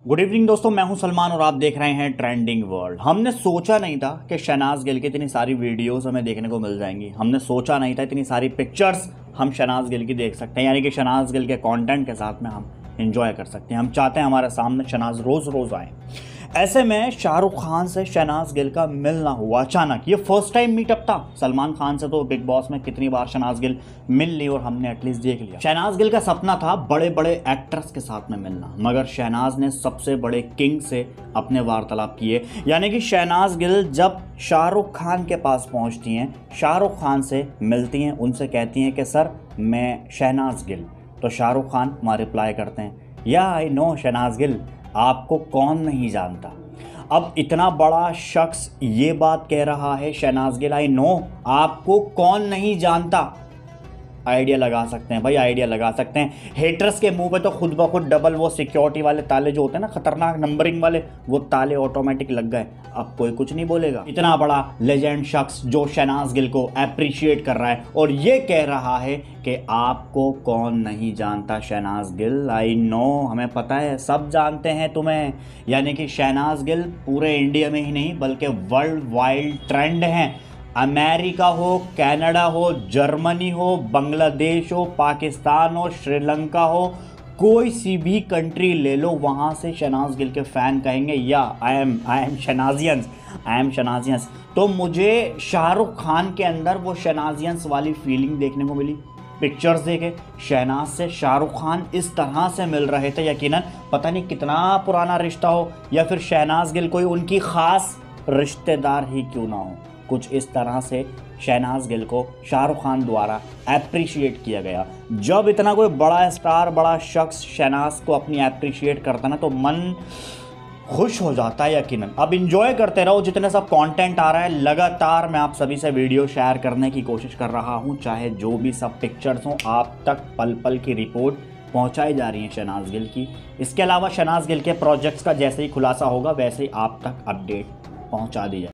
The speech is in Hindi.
गुड इवनिंग दोस्तों, मैं हूं सलमान और आप देख रहे हैं ट्रेंडिंग वर्ल्ड। हमने सोचा नहीं था कि शहनाज गिल की इतनी सारी वीडियोस हमें देखने को मिल जाएंगी। हमने सोचा नहीं था इतनी सारी पिक्चर्स हम शहनाज गिल की देख सकते हैं, यानी कि शहनाज गिल के कंटेंट के साथ में हम एंजॉय कर सकते हैं। हम चाहते हैं हमारे सामने शहनाज रोज़ रोज़ आए। ऐसे में शाहरुख खान से शहनाज गिल का मिलना हुआ अचानक। ये फर्स्ट टाइम मीटअप था। सलमान खान से तो बिग बॉस में कितनी बार शहनाज गिल मिल ली और हमने एटलीस्ट देख लिया। शहनाज गिल का सपना था बड़े बड़े एक्टर्स के साथ में मिलना, मगर शहनाज ने सबसे बड़े किंग से अपने वार्तालाप किए। यानी कि शहनाज गिल जब शाहरुख खान के पास पहुंचती हैं, शाहरुख खान से मिलती हैं, उनसे कहती हैं कि सर मैं शहनाज गिल। तो शाहरुख खान वहाँ रिप्लाई करते हैं, या आई नो शहनाज गिल, आपको कौन नहीं जानता। अब इतना बड़ा शख्स ये बात कह रहा है, शहनाज गिल आई नो, आपको कौन नहीं जानता। आइडिया लगा सकते हैं भाई, आइडिया लगा सकते हैं। हेटर्स के मुंह पे तो खुद ब खुद डबल वो सिक्योरिटी वाले ताले जो होते हैं ना, खतरनाक नंबरिंग वाले, वो ताले ऑटोमेटिक लग गए। अब कोई कुछ नहीं बोलेगा। इतना बड़ा लेजेंड शख्स जो शहनाज गिल को अप्रिशिएट कर रहा है और ये कह रहा है कि आपको कौन नहीं जानता शहनाज गिल, आई नो, हमें पता है, सब जानते हैं तुम्हें। यानी कि शहनाज गिल पूरे इंडिया में ही नहीं बल्कि वर्ल्ड वाइड ट्रेंड हैं। अमेरिका हो, कनाडा हो, जर्मनी हो, बांग्लादेश हो, पाकिस्तान हो, श्रीलंका हो, कोई सी भी कंट्री ले लो, वहाँ से शहनाज गिल के फ़ैन कहेंगे या आई एम शहनाजियंस। तो मुझे शाहरुख खान के अंदर वो शहनाजियंस वाली फीलिंग देखने को मिली। पिक्चर्स देखे, शहनाज से शाहरुख खान इस तरह से मिल रहे थे, यकीनन पता नहीं कितना पुराना रिश्ता हो, या फिर शहनाज गिल कोई उनकी ख़ास रिश्तेदार ही क्यों ना हो। कुछ इस तरह से शहनाज गिल को शाहरुख खान द्वारा अप्रिशिएट किया गया। जब इतना कोई बड़ा स्टार, बड़ा शख्स शहनाज को अपनी अप्रिशिएट करता ना, तो मन खुश हो जाता है यकीनन। अब इंजॉय करते रहो, जितने सब कंटेंट आ रहा है लगातार मैं आप सभी से वीडियो शेयर करने की कोशिश कर रहा हूं, चाहे जो भी सब पिक्चर्स हों, आप तक पल पल की रिपोर्ट पहुंचाई जा रही है शहनाज गिल की। इसके अलावा शहनाज गिल के प्रोजेक्ट्स का जैसे ही खुलासा होगा वैसे ही आप तक अपडेट पहुंचा दी जाए।